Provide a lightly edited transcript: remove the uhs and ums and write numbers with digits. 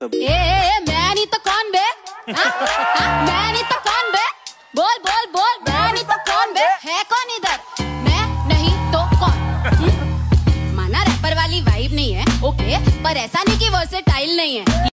मैं नहीं तो कौन बे? मैं नहीं तो कौन बे? बोल बोल बोल, मैं नहीं तो कौन बे? है कौन इधर? मैं नहीं तो कौन? माना रैपर वाली वाइब नहीं है, ओके, पर ऐसा नहीं कि वर्सेटाइल नहीं है।